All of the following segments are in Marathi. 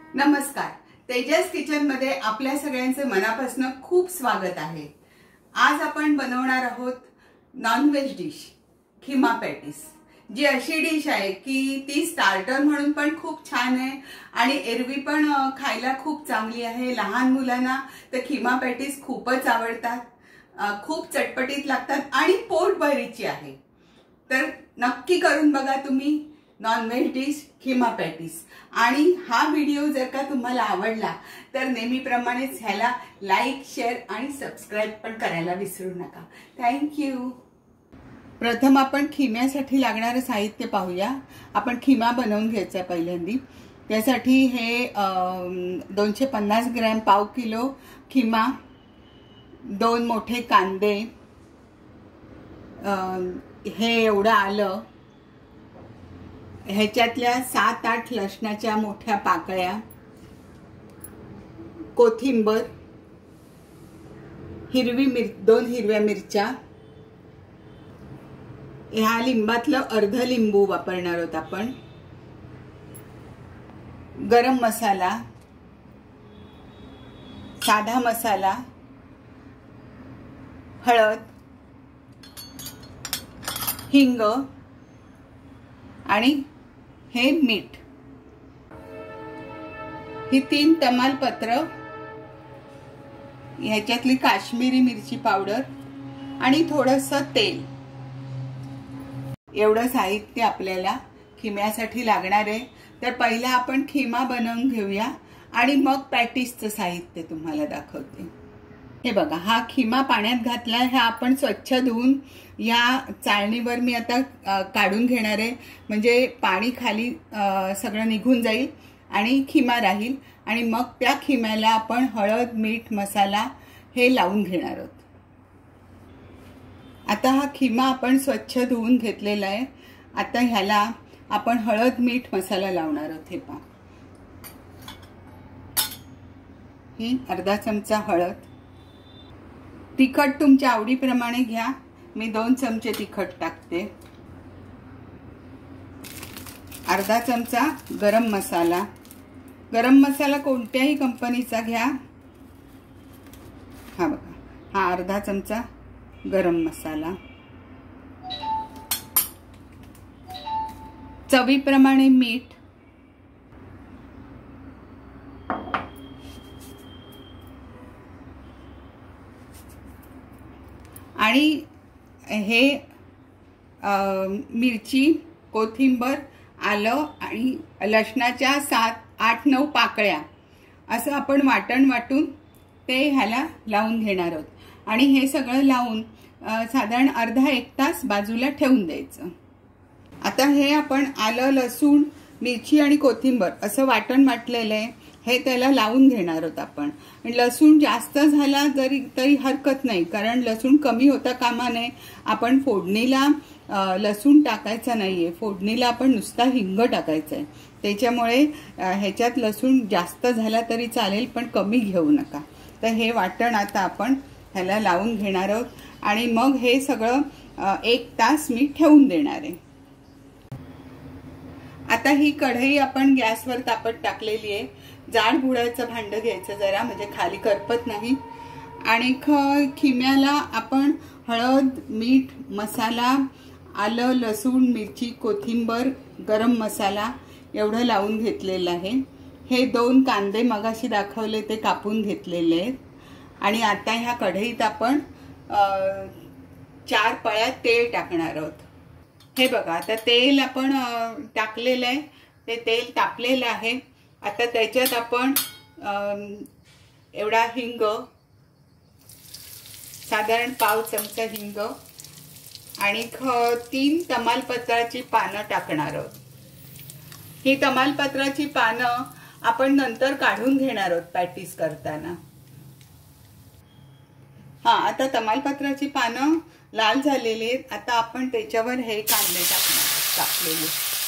नमस्कार, तेजस किचन मध्ये आपल्या सगळ्यांचे मनापासून खूप स्वागत आहे। आज आपण बनवणार आहोत non veg dish keema patties, जी अशी डिश आहे की ती स्टार्टर म्हणून पण खूप छान आहे आणि एरवी पण खायला खूप चांगली आहे। लहान मुलांना तर खिमा पॅटीस खूपच आवडतात, खूप चटपटीत लागतात आणि पोटभरीची आहे। तर नक्की करून बघा तुम्ही non veg dish keema patties. आणि हा व्हिडिओ जर का तुम्हाला आवडला तर नेहमीप्रमाणेच ह्याला लाईक, शेअर आणि सबस्क्राइब पण करायला विसरू नका। थँक्यू। प्रथम आपण खिम्यासाठी लागणारे साहित्य पाहूया। आपण खिमा बनवून घ्यायचा पहिल्यांदा। त्यासाठी हे 250 ग्रॅम, पाव किलो खिमा, 2 मोठे कांदे, हे एवढं आलं, ह्याच्यातल्या 7-8 लसणाच्या मोठ्या पाकळ्या, कोथिंबर, 2 हिरव्या मिरच्या, ह्या लिंबातलं अर्ध लिंबू वापरणार आहोत आपण, गरम मसाला, साधा मसाला, हळद, हिंग आणि हे मीठ। ही 3 तमालपत्र, ह्याच्यातली काश्मीरी मिरची पावडर आणि थोडंसं तेल, एवढं साहित्य आपल्याला खिम्यासाठी लागणार आहे। तर पहिला आपण खिमा बनवून घेऊया आणि मग पॅटीसचं साहित्य तुम्हाला दाखवते। हे बघा, हा खिमा पाण्यात घातला, हा आपण स्वच्छ धुवून या चाळणीवर मी आता काढून घेणार आहे, म्हणजे पाणी खाली सगळं निघून जाईल आणि खिमा राहील। आणि मग त्या खिम्याला आपण हळद, मीठ, मसाला हे लावून घेणार आहोत। आता हा खिमा आपण स्वच्छ धुवून घेतलेला आहे। आता ह्याला आपण हळद, मीठ, मसाला लावणार आहोत। हे पहा, ही अर्धा चमचा हळद, तिखट तुमच्या आवडीप्रमाणे घ्या, मी 2 चमचे तिखट टाकते, अर्धा चमचा गरम मसाला, गरम मसाला कोणत्याही कंपनीचा घ्या। हा बघा, हा अर्धा चमचा गरम मसाला, चवीप्रमाणे मीठ, आणि हे मिरची, कोथिंबर, आलं आणि लसणाच्या 7-8-9 पाकळ्या असं आपण वाटून ते ह्याला लावून घेणार आहोत। आणि हे सगळं लावून साधारण अर्धा-1 तास बाजूला ठेवून द्यायचं। आता हे आपण आलं, लसूण, मिरची आणि कोथिंबर असं वाटलेलं आहे, हे त्याला लावून घेणार आहोत आपण। लसूण जास्त झाला तरी हरकत नाही, कारण लसूण कमी होता कामा नये। आपण फोडणीला लसूण टाकायचा नाहीये, फोडणीला आपण नुसता हिंग टाकायचा आहे, त्याच्यामुळे ह्याच्यात लसूण जास्त झाला तरी चालेल, पण कमी घेऊ नका। तर हे वाटण आता आपण ह्याला लावून घेणार आहोत आणि मग हे सगळं 1 तास मी ठेवून देणार आहे। आता ही कढई आपण गॅसवर तापत टाकलेली आहे। जाड बुडाचं भांड घ्यायचं जरा, म्हणजे खाली करपत नाही। आणि खिम्याला आपण हळद, मीठ, मसाला, आलं, लसूण, मिरची, कोथिंबर, गरम मसाला एवढं लावून घेतलेलं आहे। हे 2 कांदे मगाशी दाखवले ते कापून घेतलेले आहेत। आणि आता ह्या कढईत आपण 4 पळ्या तेल टाकणार आहोत। हे बघा, आता तेल आपण टाकलेलं आहे, ते तेल तापलेलं आहे। आता त्याच्यात आपण एवढा हिंग, साधारण पाव चमचा हिंग आणि 3 तमालपत्राची पानं टाकणार आहोत। ही तमालपत्राची पानं आपण नंतर काढून घेणार आहोत पॅटीस करताना। हा, आता तमालपत्राची पानं लाल झालेली आहेत। आता आपण त्याच्यावर हे कांदे टाकलेले।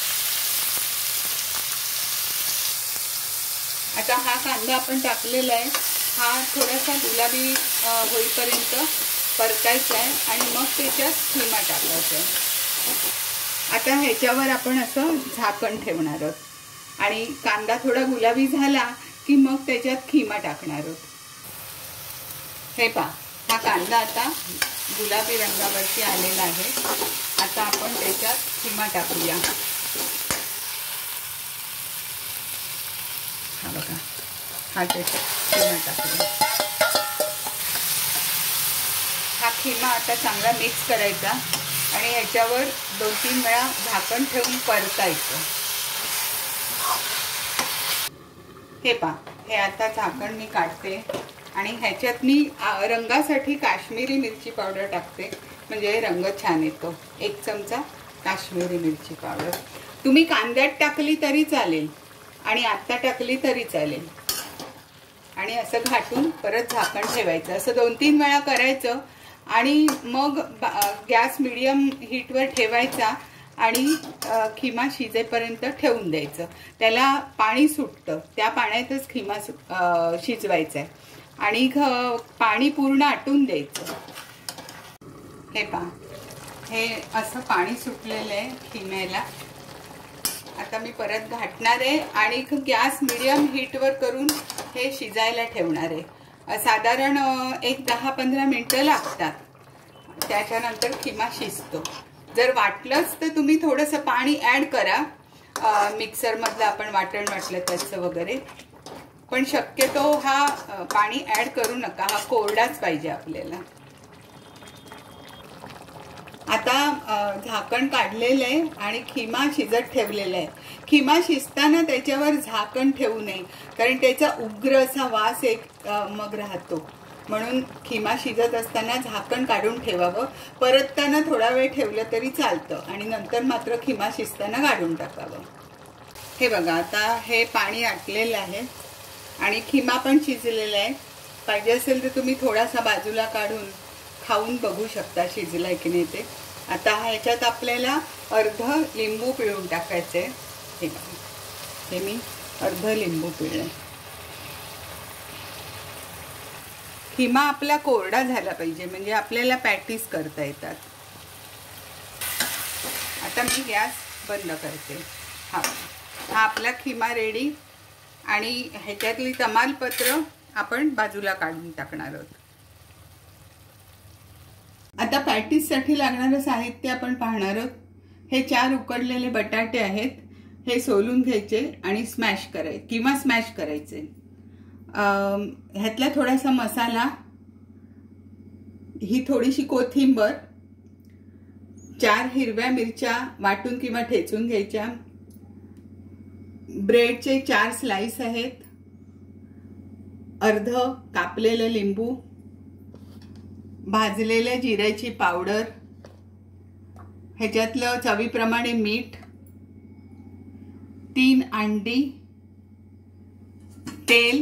आता हा कांदा आपण टाकलेला आहे, हा थोडासा गुलाबी होईपर्यंत परतायचा आहे आणि मग त्याच्यात खिमा टाकायचा आहे। आता ह्याच्यावर आपण असं झाकण ठेवणार आहोत। आणि कांदा थोडा गुलाबी झाला की मग त्याच्यात खिमा टाकणार आहोत. हे पहा, हा कांदा आता गुलाबी रंगावरती आलेला आहे. आता आपण त्याच्यात खिमा टाकूया. हा बघा, हा त्याच्यात खिमा टाकूया. हा खिमा आता चांगला मिक्स करायचा आणि ह्याच्यावर 2-3 वेळा झाकण ठेवून परतायचं. हे पहा, हे आता झाकण मी काढते आणि ह्याच्यात मी रंगासाठी काश्मीरी मिरची पावडर टाकते, म्हणजे रंग छान येतो. 1 चमचा काश्मीरी मिरची पावडर. तुम्ही कांद्यात टाकली तरी चालेल आणि आत्ता टाकली तरी चालेल. आणि असं घाटून परत झाकण ठेवायचं. असं 2-3 वेळा करायचं आणि मग गॅस मीडियम हीटवर ठेवायचा आणि खिमा शिजेपर्यंत ठेवून द्यायचं. त्याला पाणी सुटतं, त्या पाण्यातच खिमा शिजवायचा आहे आणि पाणी पूर्ण आटून द्यायचं. हे पहा, हे असं पाणी सुटलेलं आहे खिम्याला. आता मी परत घाटणार आहे आणि गॅस मीडियम हीटवर करून हे शिजायला ठेवणार आहे. साधारण 10-15 मिनिटं लागतात. त्याच्यानंतर खिमा शिजतो. जर वाटलंच तर तुम्ही थोडंसं पाणी ॲड करा, मिक्सरमधलं आपण वाटण वाटलं त्याचं वगैरे, पण शक्यतो हा पाणी ॲड करू नका. हा कोरडाच पाहिजे आपल्याला. आता झाकण काढलेलं आहे आणि खिमा शिजत ठेवलेला आहे. खिमा शिजताना त्याच्यावर झाकण ठेवू नये, कारण त्याचा उग्र असा वास एक मग राहतो. म्हणून खिमा शिजत असताना झाकण काढून ठेवावं. परतताना थोडा वेळ ठेवलं तरी चालतं आणि नंतर मात्र खिमा शिजताना काढून टाकावं. हे बघा, आता हे पाणी आटलेलं आहे आणि खिमा पण शिजलेला आहे. पाहिजे असेल तर तुम्ही थोडासा बाजूला काढून खाऊन बघू शकता शिजलाय की नाही ते. आता ह्याच्यात आपल्याला अर्ध लिंबू पिळून टाकायचे. हे बघा, हे मी अर्ध लिंबू पिळले. खिमा आपला कोरडा झाला पाहिजे, म्हणजे आपल्याला पॅटीस करता येतात. आता मी गॅस बंद करते. हा आपला खिमा रेडी आणि ह्याच्यातली तमालपत्र आपण बाजूला काढून टाकणार आहोत. आता पॅटीससाठी लागणारं साहित्य आपण पाहणार आहोत. हे 4 उकडलेले बटाटे आहेत. हे सोलून घ्यायचे आणि स्मॅश करायचे किंवा स्मॅश करायचे. ह्यातला थोडासा मसाला, ही थोडीशी कोथिंबर, 4 हिरव्या मिरच्या वाटून किंवा ठेचून घ्यायच्या, ब्रेडचे 4 स्लाइस आहेत, अर्ध कापलेलं लिंबू, भाजलेल्या जिऱ्याची पावडर, ह्याच्यातलं चवीप्रमाणे मीठ, 3 अंडी, तेल.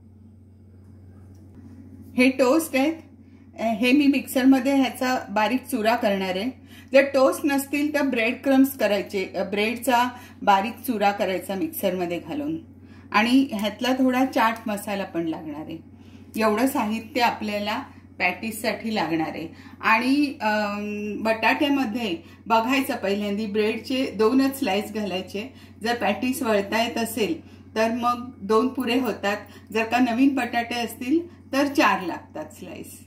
हे टोस्ट आहेत. हे मी मिक्सरमध्ये ह्याचा बारीक चुरा करणार आहे. जर टोस्ट नसतील तर ब्रेड क्रम्स करायचे, ब्रेडचा बारीक चुरा करायचा मिक्सरमध्ये घालून. आणि ह्यातला थोडा चाट मसाला पण लागणार आहे. एवढं साहित्य आपल्याला पॅटीससाठी लागणार आहे. आणि बटाट्यामध्ये बघायचं पहिल्यांदा, ब्रेडचे 2च स्लाइस घालायचे. जर पॅटीस वळता येत असेल तर मग 2 पुरे होतात. जर का नवीन बटाटे असतील तर 4 लागतात स्लाइस.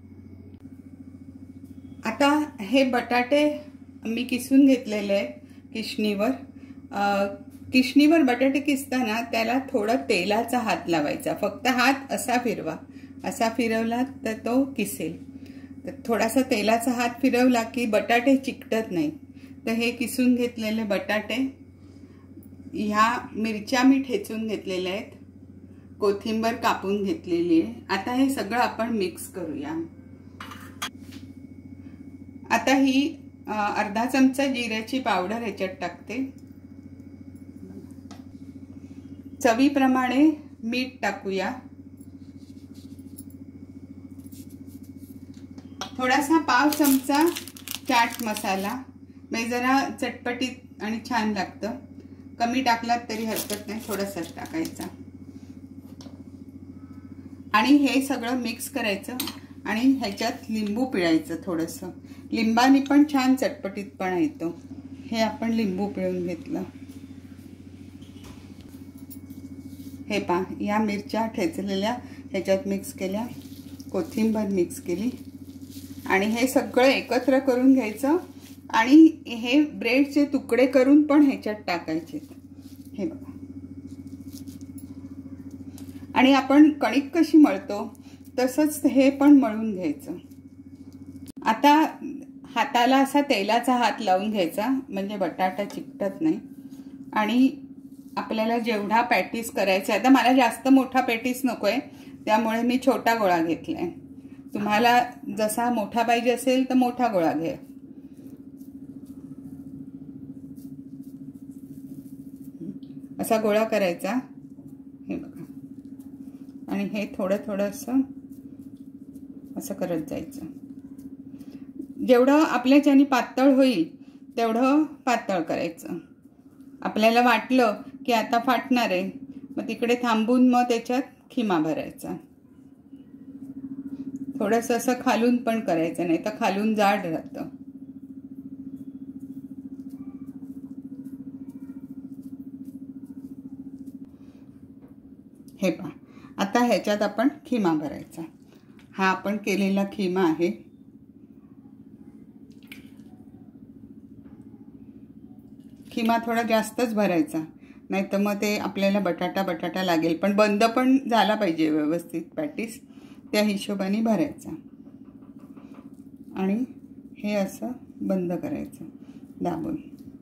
आता हे बटाटे मी किसून घेतलेले आहेत किसणीवर. किसणीवर बटाटे किसताना त्याला थोडा तेलाचा हात लावायचा. फक्त हात असा फिरवा, असा फिरवला तर तो किसेल. तर थोडासा तेलाचा हात फिरवला की बटाटे चिकटत नाहीत. तर हे किसून घेतलेले बटाटे, ह्या मिरच्या मी ठेचून घेतलेल्या आहेत, कोथिंबर कापून घेतलेली आहे. आता हे सगळं आपण मिक्स करूया. आता ही अर्धा चमचा जिऱ्याची पावडर ह्याच्यात टाकते. चवीप्रमाणे मीठ टाकूया. थोडासा पाव चमचा चाट मसाला, म्हणजे जरा चटपटीत आणि छान लागतं. कमी टाकलात तरी हरकत नाही, थोडासाच टाकायचा. आणि हे सगळं मिक्स करायचं आणि ह्याच्यात लिंबू पिळायचं थोडंसं. लिंबाने पण छान चटपटीतपणा येतो. हे आपण लिंबू पिळून घेतलं. हे पहा, या मिरच्या ठेचलेल्या ह्याच्यात मिक्स केल्या, कोथिंबीर मिक्स केली आणि हे सगळं एकत्र करून घ्यायचं आणि हे ब्रेडचे तुकडे करून पण ह्याच्यात टाकायचे. हे बघा. आणि आपण कणिक कशी मळतो तसंच हे पण मळून घ्यायचं. आता हाताला असा तेलाचा हात लावून घ्यायचा म्हणजे बटाटा चिकटत नाही. आणि आपल्याला जेवढा पॅटीस करायचा, आता मला जास्त मोठा पॅटीस नकोय त्यामुळे मी छोटा गोळा घेतलाय. तुम्हाला जसा मोठा पाहिजे असेल तर मोठा गोळा घ्या. असा गोळा करायचा. हे बघा. आणि हे थोडं थोडं असं करत जायचं. जेवढं आपल्याच्यानी पातळ होईल तेवढं पातळ करायचं. आपल्याला वाटलं की आता फाटणार आहे मग तिकडे थांबून मग त्याच्यात खिमा भरायचा. थोडंसं असं खालून पण करायचं, नाही तर खालून जाड राहतं. हे पहा, आता ह्याच्यात आपण खिमा भरायचा. हा आपण केलेला खिमा आहे. खिमा थोडा जास्तच भरायचा, नाही तर मग ते आपल्याला बटाटा लागेल. पण बंद पण झाला पाहिजे व्यवस्थित पॅटीस, त्या हिशोबाने भरायचा. आणि हे असं बंद करायचं दाबून.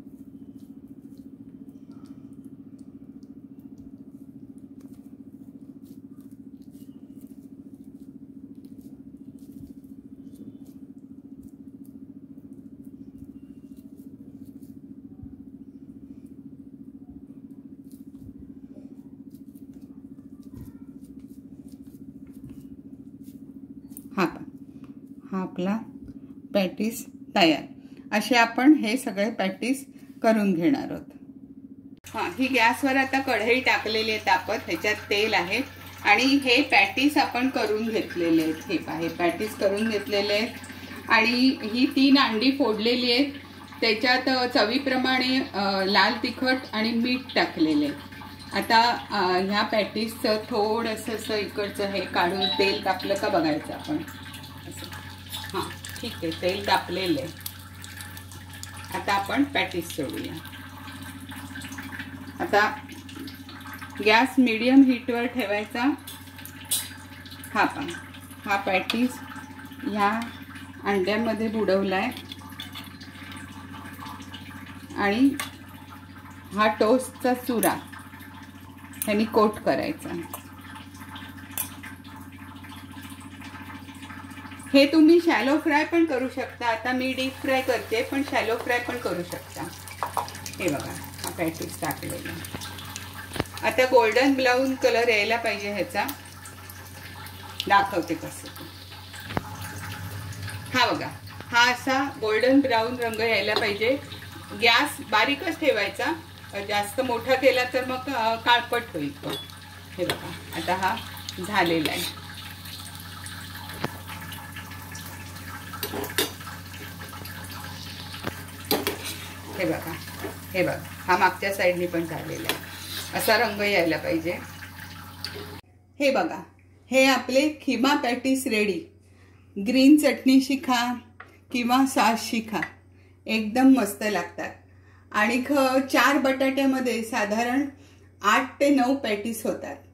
हा आपला पॅटीस तयार. असे आपण हे सगळे पॅटीस करून घेणार आहोत. ही गॅसवर आता कढई टाकलेली आहे तापत. ह्याच्यात तेल आहे आणि हे पॅटीस आपण करून घेतलेले आहेत. हे पहा, हे पॅटीस करून घेतलेले आहेत आणि ही 3 अंडी फोडलेली आहेत. त्याच्यात चवीप्रमाणे लाल तिखट आणि मीठ टाकलेले आहे. आता ह्या पॅटीसचं थोडंसं असं इकडचं हे काढून तेल तापलं का बघायचं आपण. हां, ठीक आहे, तेल तापलेलं आहे. आता आपण पॅटीस सोडूया. आता गॅस मीडियम हीटवर ठेवायचा. हा पॅटीस ह्या अंड्यामध्ये बुडवलाय आणि हा टोस्टचा चुरा ह्यानी कोट करायचा. हे तुम्ही शॅलो फ्राय पण करू शकता. आता मी डीप फ्राय करते, पण शॅलो फ्राय पण करू शकता. हे बघा, हा पॅटीस टाकलेला. आता गोल्डन ब्राऊन कलर यायला पाहिजे ह्याचा. दाखवते कसं. हा बघा, हा असा गोल्डन ब्राऊन रंग यायला पाहिजे. गॅस बारीकच ठेवायचा, जास्त मोठा केला तर मग काळपट होईल तो. हे बघा, आता हा झालेला आहे. हे बघा, हा मागच्या साईडनी पण झालेला आहे. असा रंग यायला पाहिजे. हे बघा, हे आपले खिमा पॅटीस रेडी. ग्रीन चटणीशी खा किंवा सॉसशी खा, एकदम मस्त लागतात. आणि 4 बटाट्यामध्ये साधारण 8 ते 9 पॅटीस होतात.